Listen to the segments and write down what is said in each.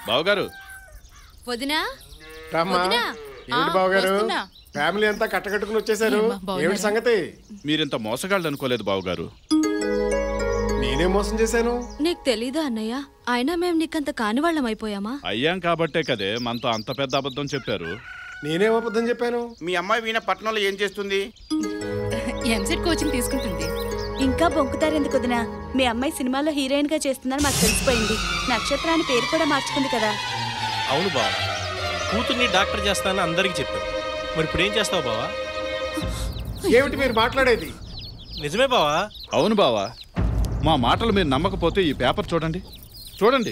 బావగారు వదినా ఏంటి బావగారు ఫ్యామిలీ అంతా కట్టకట్టుకుని వచ్చేసారు ఏమిటి సంగతి మీరింత మోసగాళ్ళు అనుకోలేదు బావగారు నేనే మోసం చేశాను నీకు తెలీదా అన్నయ్య అయినా మేము నీకంత కానివాళ్ళం అయిపోయామా అయ్యాం కాబట్టే కదే మనతో అంత పెద్ద అబద్ధం చెప్పారు నేనేం అబద్ధం చెప్పాను మీ అమ్మాయి వీణ పట్టణంలో ఏం చేస్తుంది ఎంసెట్ కోచింగ్ తీసుకుంటుంది ఇంకా బొంకుతారెందుకు వదినా మీ అమ్మాయి సినిమాలో హీరోయిన్ గా చేస్తుందని మాకు తెలిసిపోయింది నక్షత్రాన్ని పేరు కూడా మార్చుకుంది కదా అవును బావ కూతుర్ని డాక్టర్ చేస్తానని అందరికీ చెప్పావు మరి ఇప్పుడు ఏం చేస్తావు బావా ఏమిటి మీరు మాట్లాడేది నిజమే బావా అవును బావా మా మాటలు మీరు నమ్మకపోతే ఈ పేపర్ చూడండి చూడండి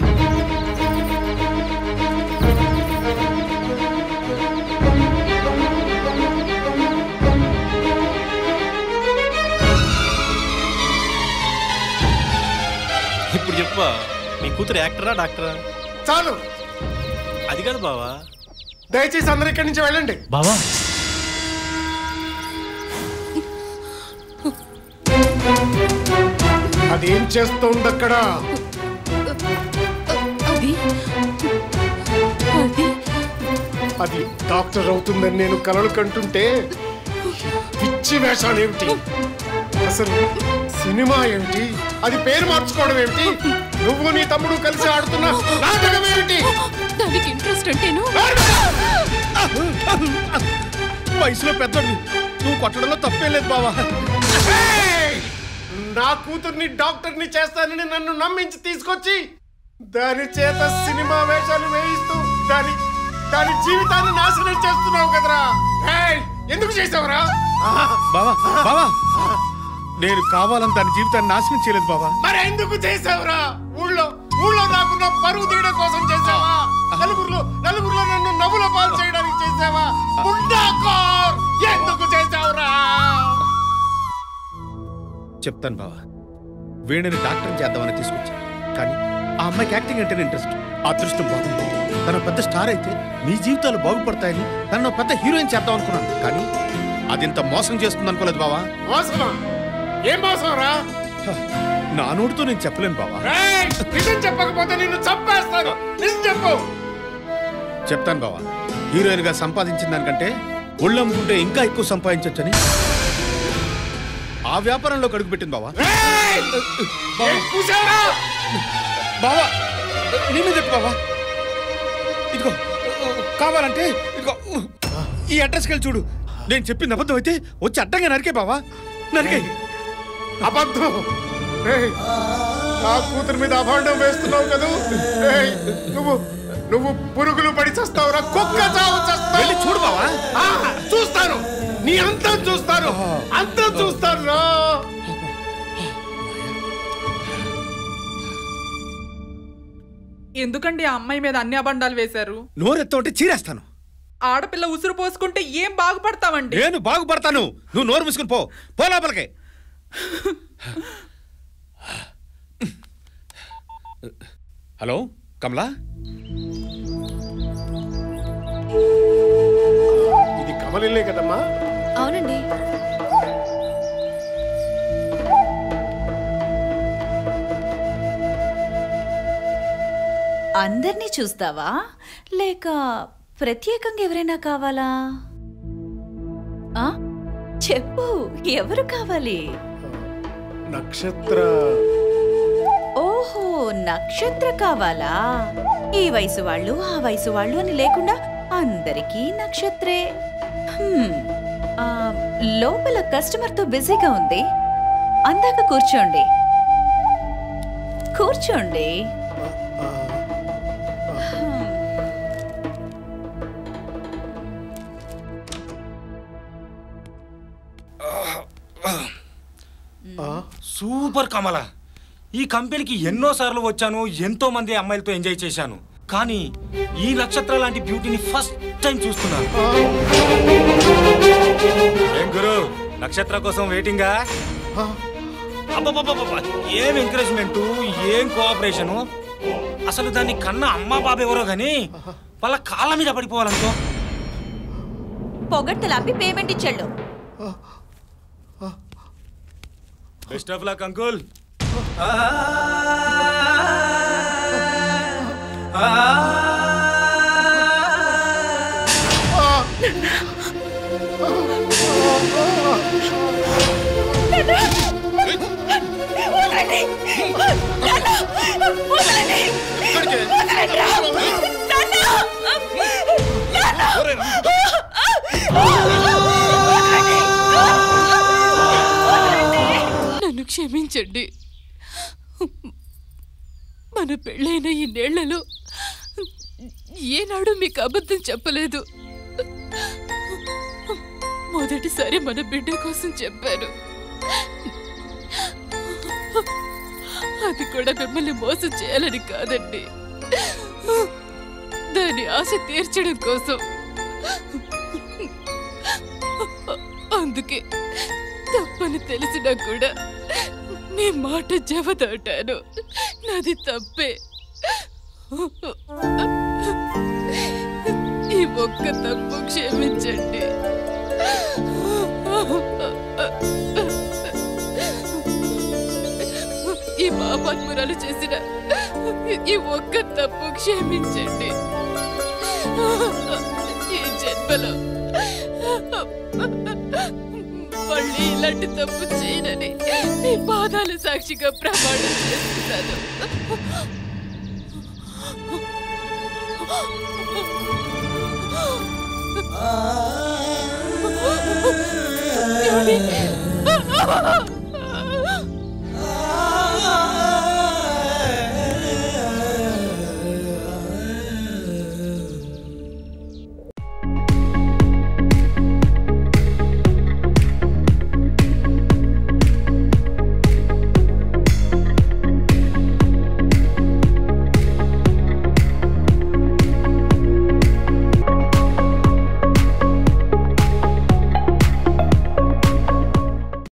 ఇప్పుడు చెప్పా నీ కూతురు యాక్టరా డాక్టరా చాలు అది కాదు బావా దయచేసి అందరు ఇక్కడి నుంచి వెళ్ళండి బావా అదేం చేస్తోంది అక్కడ అది డాక్టర్ అవుతుందని నేను కలలు కంటుంటే పిచ్చి వేషాలు ఏమిటి అసలు సినిమా ఏమిటి అది పేరు మార్చుకోవడం ఏమిటి నువ్వు నీ తమ్ముడు కలిసి ఆడుతున్న నాటకం ఏమిటి దానికి ఇంట్రెస్ట్ అంటేను వయసులో పెద్దోడిని నువ్వు కొట్టడంలో తప్పేం లేదు బావా నా కూతుర్ని డాక్టర్ని చేస్తానని నన్ను నమ్మించి తీసుకొచ్చి దాని చేత సినిమా వేషాలు వేయిస్తూ దాని జీవితాన్ని నాశనం చేస్తున్నావు కదరా ఎందుకు చేసావురా బావా బావా నేను కావాలని దాని జీవితాన్ని నాశనం చేయలేదు బావా మరి ఎందుకు చేసావురా ఊళ్ళో నాకున్న పరువు తీయడం కోసం చేసావా నలుగురిలో నన్ను నవ్వుల పాలు చేయడానికి చేసావా ఎందుకు చేసావురా చెప్తాను బావా వీణని డాక్టర్ చేద్దామని తీసుకొచ్చా కానీ ఆ అమ్మాయికి యాక్టింగ్ అంటే ఇంట్రెస్ట్ అదృష్టం బాగుంది తన పెద్ద స్టార్ అయితే మీ జీవితాలు బాగుపడతాయని తను పెద్ద హీరోయిన్ చేద్దాం అనుకున్నాను కానీ అది ఇంత మోసం చేస్తుంది అనుకోలేదు బావా మోసమా ఏం మోసం రా నా నోటితో నేను చెప్పలేను బావా నిజం చెప్పకపోతే నిన్ను చంపేస్తాను నిజం చెప్పు చెప్తాను బావా హీరోయిన్ గా సంపాదించిన దానికంటే ఒళ్ళు అమ్ముకుంటే ఇంకా ఎక్కువ సంపాదించొచ్చని ఆ వ్యాపారంలో కడుగు పెట్టింది బావా బావా నిన్ను చెప్పు బావా ఇదిగో కావాలంటే ఇదిగో ఈ అడ్రస్కి వెళ్ళి చూడు నేను చెప్పింది అబద్ధం అయితే వచ్చి అడ్డంగా నరికే బావా నరికే అబద్ధం నా కూతురు మీద అభాండం వేస్తున్నావు కదా నువ్వు పురుగులు పడి చస్తావురా కుక్క చావు చస్తావు చూడు బావా చూస్తాను నీ అంతం చూస్తాను రా ఎందుకండి ఆ అమ్మాయి మీద అన్ని అబండాలు వేశారు నోరెత్తుంటే చీరేస్తాను ఆడపిల్ల ఉసురు పోసుకుంటే ఏం బాగుపడతావండి నేను బాగుపడతాను నువ్వు నోరు మూసుకుని పో లోపలికే హలో కమలా ఇది కమలిల్లే కదమ్మా అవునండి అందర్నీ చూస్తావా లేక ప్రత్యేకంగా ఎవరైనా కావాలా చెప్పు ఎవరు కావాలి నక్షత్ర ఓహో నక్షత్ర కావాలా ఈ వయసు వాళ్ళు ఆ వయసు వాళ్ళు అని లేకుండా అందరికీ నక్షత్రే లోపల కస్టమర్ తో బిజీగా ఉంది అందాక కూర్చోండి సూపర్ కమల ఈ కంపెనీకి ఎన్నోసార్లు వచ్చాను ఎంతో మంది అమ్మాయిలతో ఎంజాయ్ చేశాను కానీ ఈ నక్షత్ర లాంటి బ్యూటీని ఫస్ట్ టైం చూస్తున్నాను ఏం గురు నక్షత్ర కోసం వెయిటింగా అబ్బబ్బబ్బబ్బ ఏం ఎంకరేజ్మెంట్ ఏం కోఆపరేషను అసలు దాన్ని కన్నా అమ్మా బాబు ఎవరో గానీ వాళ్ళ కాళ్ళ మీద పడిపోవాలనుకో పొగట్టలాపి పేమెంట్ ఇచ్చాడు బెస్ట్ ఆఫ్ లక్ అంకుల్ నన్ను క్షమించండి. మన పెళ్ళైన ఈ నేళ్లలో ఏనాడు మీకు అబద్ధం చెప్పలేదు. మొదటిసారి మన బిడ్డ కోసం చెప్పాను. అది కూడా మిమ్మల్ని మోసం చేయాలని కాదండి, దాని ఆశ తీర్చడం కోసం. అందుకే తప్పని తెలిసినా కూడా మీ మాట జవదాటాను. నాది తప్పే. ఈ ఒక్క తప్పు క్షమించండి. ఈ పాపాత్మురాలు చేసిన ఈ ఒక్క తప్పు క్షమించండి. ఈ జన్మలో మళ్ళీ ఇలాంటి తప్పు చేయనని మీ పాదాల సాక్షిగా ప్రమాణం చేస్తున్నాను. ఏమండి?